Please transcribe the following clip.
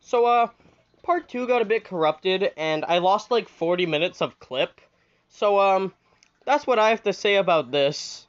So, part 2 got a bit corrupted, and I lost like 40 minutes of clip. So, that's what I have to say about this.